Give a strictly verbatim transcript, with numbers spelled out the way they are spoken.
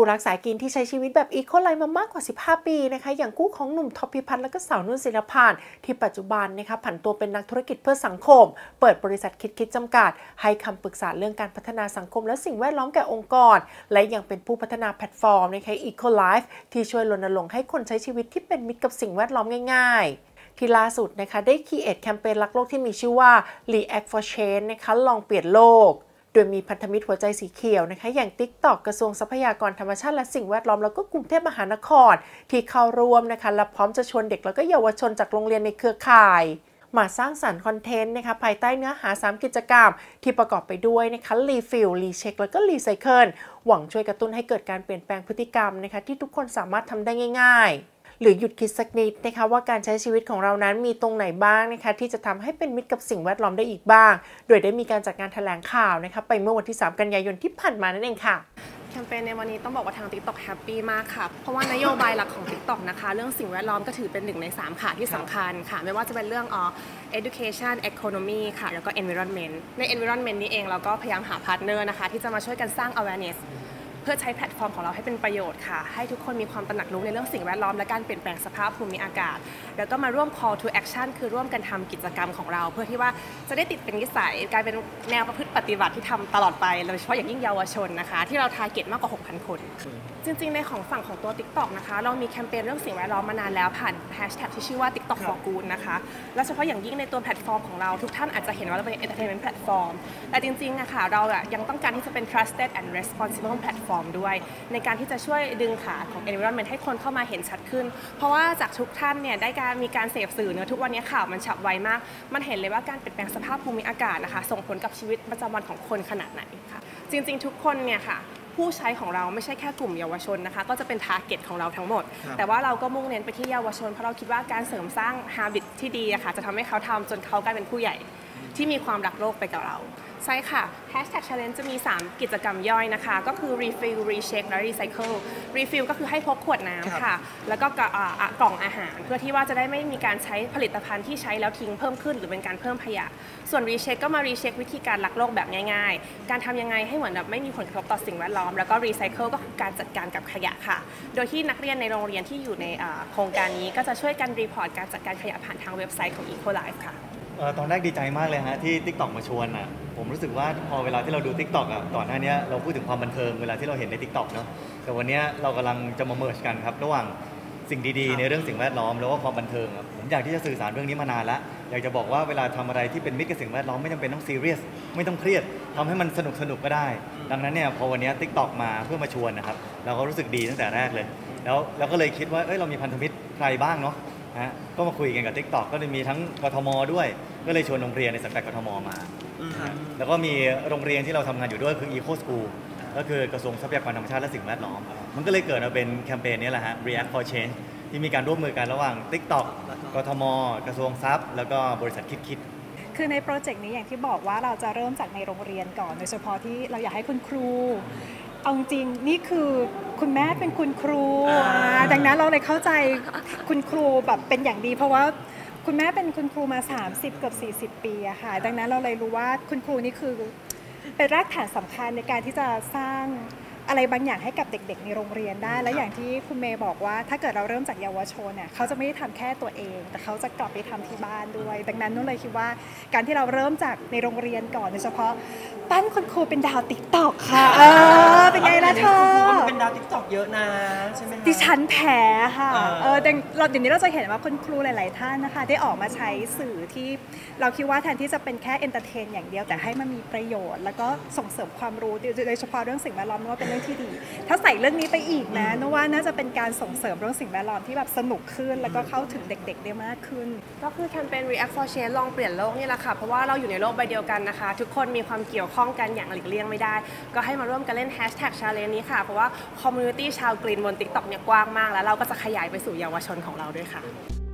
รักสายกินที่ใช้ชีวิตแบบอีโคไลฟ์มามากกว่าสิบห้าปีนะคะอย่างคู่ของหนุ่มท็อปพิพัฒน์และก็สาวนุ่นศิลปานที่ปัจจุบันนะคะผันตัวเป็นนักธุรกิจเพื่อสังคมเปิดบริษัทคิดคิดจำกัดให้คำปรึกษาเรื่องการพัฒนาสังคมและสิ่งแวดล้อมแก่องค์กรและยังเป็นผู้พัฒนาแพลตฟอร์มนะคะอีโคไลฟ์ที่ช่วยรณรงค์ให้คนใช้ชีวิตที่เป็นมิตรกับสิ่งแวดล้อมง่ายๆที่ล่าสุดนะคะได้ครีเอทแคมเปญรักโลกที่มีชื่อว่า React for Change นะคะลองเปลี่ยนโลกโดยมีพันธมิตรหัวใจสีเขียวนะคะอย่าง TikTok กระทรวงทรัพยากรธรรมชาติและสิ่งแวดล้อมแล้วก็กรุงเทพมหานครที่เข้าร่วมนะคะและพร้อมจะชวนเด็กแล้วก็เยาวชนจากโรงเรียนในเครือข่ายมาสร้างสรรค์คอนเทนต์นะคะภายใต้เนื้อหาสามกิจกรรมที่ประกอบไปด้วยนะคะรีฟิลรีเช็คแล้วก็รีไซเคิลหวังช่วยกระตุ้นให้เกิดการเปลี่ยนแปลงพฤติกรรมนะคะที่ทุกคนสามารถทำได้ง่ายๆหรือหยุดคิดสักนิดนะคะว่าการใช้ชีวิตของเรานั้นมีตรงไหนบ้างนะคะที่จะทำให้เป็นมิตรกับสิ่งแวดล้อมได้อีกบ้างโดยได้มีการจัดงานแถลงข่าวนะคะไปเมื่อวันที่สามกันยายนที่ผ่านมานั่นเองค่ะแคมเปญในวันนี้ต้องบอกว่าทาง TikTok แฮปปี้มากค่ะเพราะว่านโยบายหลักของ TikTok นะคะเรื่องสิ่งแวดล้อมก็ถือเป็นหนึ่งในสามขาที่สำคัญค่ะไม่ว่าจะเป็นเรื่องอ๋อ education economy ค่ะแล้วก็ environment ใน environment นี้เองเราก็พยายามหาพาร์ทเนอร์นะคะที่จะมาช่วยกันสร้าง awarenessเพื่อใช้แพลตฟอร์มของเราให้เป็นประโยชน์ค่ะให้ทุกคนมีความตระหนักรู้ในเรื่องสิ่งแวดล้อมและการเปลี่ยนแปลงสภาพภูมิอากาศแล้วก็มาร่วม call to action คือร่วมกันทำกิจกรรมของเราเพื่อที่ว่าจะได้ติดเป็นนิสัยกลายเป็นแนวประพฤติปฏิบัติที่ทำตลอดไปโดยเฉพาะอย่างยิ่งเยาวชนนะคะที่เราทาร์เก็ตมากกว่า หกพัน คนจริงๆในของฝั่งของตัว TikTok นะคะเรามีแคมเปญเรื่องสิ่งแวดล้อมมานานแล้วผ่านแฮชแท็กที่ชื่อว่า TikTok for Good นะคะและเฉพาะอย่างยิ่งในตัวแพลตฟอร์มของเราทุกท่านอาจจะเห็นว่าเราเป็น entertainment platform แต่จริงๆอะค่ะเราอะยังต้องการที่จะเป็น trusted and responsible platform ด้วยในการที่จะช่วยดึงขาของ environment ให้คนเข้ามาเห็นชัดขึ้นเพราะว่าจากทุกท่านเนี่ยได้การมีการเสพสื่อเนื้อทุกวันนี้ข่าวมันฉับไวมากมันเห็นเลยว่าการเปลี่ยนแปลงสภาพภูมิอากาศนะคะส่งผลกับชีวิตประจำวันของคนขนาดไหนค่ะจริงๆทุกคนเนี่ยค่ะผู้ใช้ของเราไม่ใช่แค่กลุ่มเยาวชนนะคะก็จะเป็นทาร์เก็ตของเราทั้งหมดแต่ว่าเราก็มุ่งเน้นไปที่เยาวชนเพราะเราคิดว่าการเสริมสร้าง habit ที่ดีอะค่ะจะทำให้เขาทำจนเขากลายเป็นผู้ใหญ่ที่มีความรักโลกไปกับเราใช่ค่ะ Hashtag Challenge จะมี สาม กิจกรรมย่อยนะคะก็คือ Refill Recheck และ Recycle Refill ก็คือให้พกขวดน้ำค่ะแล้วก็กล่องอาหารเพื่อที่ว่าจะได้ไม่มีการใช้ผลิตภัณฑ์ที่ใช้แล้วทิ้งเพิ่มขึ้นหรือเป็นการเพิ่มขยะส่วน Recheck ก็มา Recheck วิธีการรักโลกแบบง่ายๆการทำยังไงให้เหมือนแบบไม่มีผลกระทบต่อสิ่งแวดล้อมแล้วก็ Recycle ก็คือการจัดการกับขยะค่ะโดยที่นักเรียนในโรงเรียนที่อยู่ในโครงการนี้ก็จะช่วยกันรีพอร์ตการจัดการขยะผ่านทางเว็บไซต์ของ Ecolife ค่ะตอนแรกดีใจมากเลยฮะที่ TikTok มาชวนอ่ะผมรู้สึกว่าพอเวลาที่เราดู TikTok อ่ะก่อนหน้านี้เราพูดถึงความบันเทิงเวลาที่เราเห็นใน TikTok เนาะแต่วันนี้เรากำลังจะมาเมิร์จกันครับระหว่างสิ่งดีๆในเรื่องสิ่งแวดล้อมแล้วก็ความบันเทิงผมอยากที่จะสื่อสารเรื่องนี้มานานแล้วอยากจะบอกว่าเวลาทำอะไรที่เป็นมิตรกับสิ่งแวดล้อมไม่จำเป็นต้องซีเรียสไม่ต้องเครียดทำให้มันสนุกสนุกก็ได้ดังนั้นเนี่ยพอวันนี้ TikTok มาเพื่อมาชวนนะครับเราก็รู้สึกดีตั้งแต่แรกเลยแล้วเราก็เลยคิดว่าเอ้ยเรามีพันธมิตรใครบ้างเนาะฮะก็มาคุยกันกับ TikTok ก็จะมีทั้งกทมด้วยก็เลยชวนโรงเรียนในสังกัดกทมมาแล้วก็มีโรงเรียนที่เราทำงานอยู่ด้วยคือ Eco School ก็คือกระทรวงทรัพยากรธรรมชาติและสิ่งแวดล้อมมันก็เลยเกิดมาเป็นแคมเปญนี้แหละฮะ React for Change ที่มีการร่วมมือกันระหว่าง TikTok กทมกระทรวงทรัพย์แล้วก็บริษัทคิดคิดคือในโปรเจกต์นี้อย่างที่บอกว่าเราจะเริ่มจากในโรงเรียนก่อนโดยเฉพาะที่เราอยากให้คุณครูเอาจริงนี่คือคุณแม่เป็นคุณครูดังนั้นเราเลยเข้าใจคุณครูแบบเป็นอย่างดีเพราะว่าคุณแม่เป็นคุณครูมาสามสิบเกือบสี่สิบปีอะค่ะดังนั้นเราเลยรู้ว่าคุณครูนี่คือเป็นรากฐานสำคัญในการที่จะสร้างอะไรบางอย่างให้กับเด็กๆในโรงเรียนได้และอย่างที่คุณเมย์บอกว่าถ้าเกิดเราเริ่มจากเยาวชนเนี่ยเขาจะไม่ได้ทำแค่ตัวเองแต่เขาจะกลับไปทำที่บ้านด้วยดังนั้นนุ่นเลยคิดว่าการที่เราเริ่มจากในโรงเรียนก่อนโดยเฉพาะปั้นคุณครูเป็นดาวติ๊กต็อกค่ะเออเป็นไงล่ะเธอเป็นดาวติ๊กต็อกเยอะนะใช่ไหมดิฉันแพ้ค่ะเออแต่เราเดี๋ยวนี้เราจะเห็นว่าคุณครูหลายๆท่านนะคะได้ออกมาใช้สื่อที่เราคิดว่าแทนที่จะเป็นแค่เอนเตอร์เทนอย่างเดียวแต่ให้มันมีประโยชน์แล้วก็ส่งเสริมความรู้โดยเฉพาะเรื่องสิ่งแวดล้อมว่าเป็นเรื่องที่ดีถ้าใส่เรื่องนี้ไปอีกนะนึกว่าน่าจะเป็นการส่งเสริมเรื่องสิ่งแวดล้อมที่แบบสนุกขึ้นแล้วก็เข้าถึงเด็กๆได้มากขึ้นก็คือแคมเปญ React for Change ลองเปลี่ยนโลกนี่แหละค่ะเพราะว่าเราอยู่ในโลกใบเดียวกันนะคะทุกคนมีความเกี่ยวข้องกันอย่างหลีกเลี่ยงไม่ได้ก็ให้มาร่วมกันเล่น Hashtag Challenge นี้ค่ะเพราะว่าคอมมูนิตี้ชาวกรีนบน TikTok เนี่ยกว้างมากแล้วเราก็จะขยายไปสู่เยาวชนของเราด้วยค่ะ